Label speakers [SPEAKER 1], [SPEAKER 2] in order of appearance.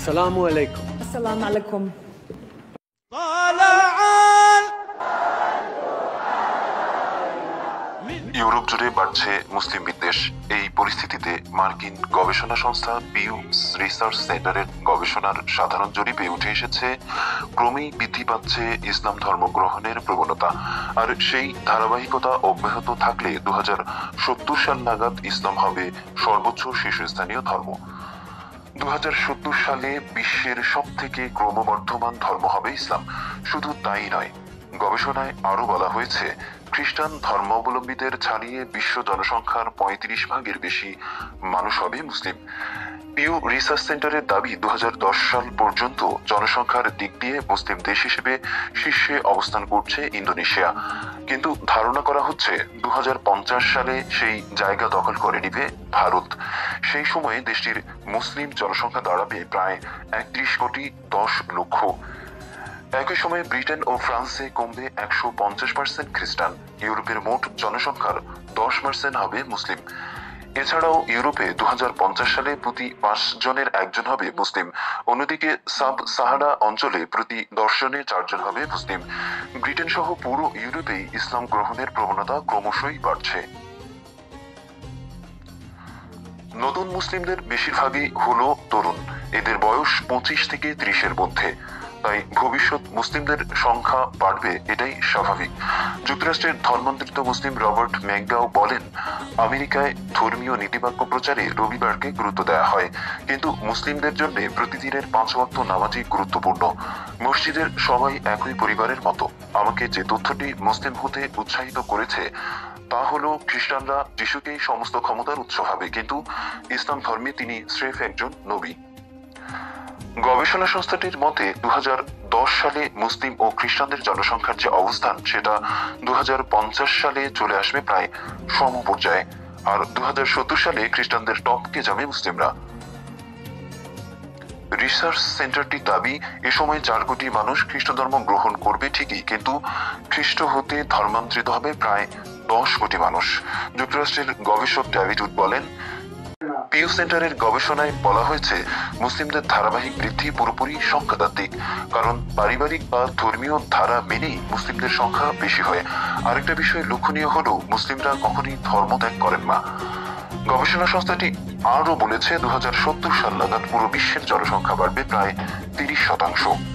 [SPEAKER 1] السلام عليكم.
[SPEAKER 2] السلام عليكم.
[SPEAKER 3] Europe জুড়ে বাড়ছে মুসলিম বিদ্বেষ। এই পরিস্থিতিতে মার্কিন গবেষণা সংস্থা পিউ রিসার্চ সেন্টারের গবেষণার সাধারণ জরিপে উঠে এসেছে ক্রমেই বৃদ্ধি পাচ্ছে ইসলাম ধর্ম গ্রহণের প্রবণতা। আর সেই ধারাবাহিকতা অব্যাহত থাকলে 2070 সাল নাগাদ ইসলাম হবে সর্বোচ্চ শীর্ষস্থানীয় ধর্ম। 2070 সালে বিশ্বের সব থেকে ক্রমবর্ধমান ধর্ম হবে ইসলাম। শুধু তাই নয়, গবেষণায় আরো বলা হয়েছে খ্রিস্টান ধর্মাবলম্বীদের ছাড়িয়ে বিশ্ব জনসংখ্যার 35% বেশি মানুষ হবে মুসলিম। পিউ রিসার্চ সেন্টারের দাবি 2010 সাল পর্যন্ত জনসংখ্যার দিক দিয়ে মুসলিম দেশ হিসেবে শীর্ষে অবস্থান করছে ইন্দোনেশিয়া, কিন্তু ধারণা করা হচ্ছে 2050 সালে সেই জায়গা দখল করে নিবে ভারত। সেই সময়ে দেশটির মুসলিম জনসংখ্যা দাঁড়াবে প্রায় 31 কোটি 10 লক্ষ। একই সময়ে ব্রিটেন ও ফ্রান্সে কমবে 150% খ্রিস্টান। ইউরোপের মোট জনসংখ্যার 10% হবে মুসলিম। এছাড়াও ইউরোপে 2050 সালে প্রতি 5 জনের 1 জন হবে মুসলিম। অন্যদিকে সাব সাহারা অঞ্চলে প্রতি 10 জনে 4 জন হবে মুসলিম। ব্রিটেন সহ পুরো ইউরোপেই ইসলাম গ্রহণের প্রবণতা ক্রমশই বাড়ছে। নতুন মুসলিমদের বেশিরভাগই হলো তরুণ। এদের বয়স 25 থেকে 30-এর মধ্যে। তাই ভবিষ্যৎ মুসলিমদের সংখ্যা বাড়বে, এটাই স্বাভাবিক। যুক্তরাষ্ট্রের ধর্মান্তরিত মুসলিম রবার্ট ম্যাকগাও বলেন, আমেরিকায় ধর্মীয় নীতিবাক্য প্রচারে রবিবারকে গুরুত্ব দেওয়া হয়, কিন্তু মুসলিমদের জন্য প্রতিদিনের 5 ওয়াক্ত নামাজই গুরুত্বপূর্ণ। মসজিদের সবাই একই পরিবারের মতো। আমাকে যে তথ্যটি মুসলিম হতে উৎসাহিত করেছে তা হলো খ্রিস্টানরা যিশুকেই সমস্ত ক্ষমতার উৎস ভাবে, কিন্তু ইসলাম ধর্মে তিনি স্রেফ একজন নবী। গবেষণা সংস্থাটির মতে 2010 সালে মুসলিম ও খ্রিস্টানদের জনসংখ্যার যে অবস্থান, সেটা 2050 সালে চলে আসবে প্রায় সম পর্যায়ে। আর 2070 সালে খ্রিস্টানদের টপকে যাবে মুসলিমরা। রিসার্চ সেন্টারটির দাবি, এ সময় 4 কোটি মানুষ খ্রিস্ট ধর্ম গ্রহণ করবে ঠিকই, কিন্তু খ্রিস্ট হতে ধর্মান্তরিত হবে প্রায় 10 কোটি মানুষ। যুক্তরাষ্ট্রের গবেষক ডেভিড উড বলেন, পিউ সেন্টারের গবেষণায় বলা হয়েছে মুসলিমদের ধারাবাহিক বৃদ্ধি পুরোপুরি সংখ্যাতাত্ত্বিক, কারণ পারিবারিক বা ধর্মীয় ধারা মেনেই মুসলিমদের সংখ্যা বেশি হয়। আরেকটা বিষয় লক্ষণীয় হলো মুসলিমরা কখনই ধর্ম ত্যাগ করেন না। গবেষণা সংস্থাটি আরও বলেছে 2070 সাল নাগাদ পুরো বিশ্বের জনসংখ্যা বাড়বে প্রায় 30%।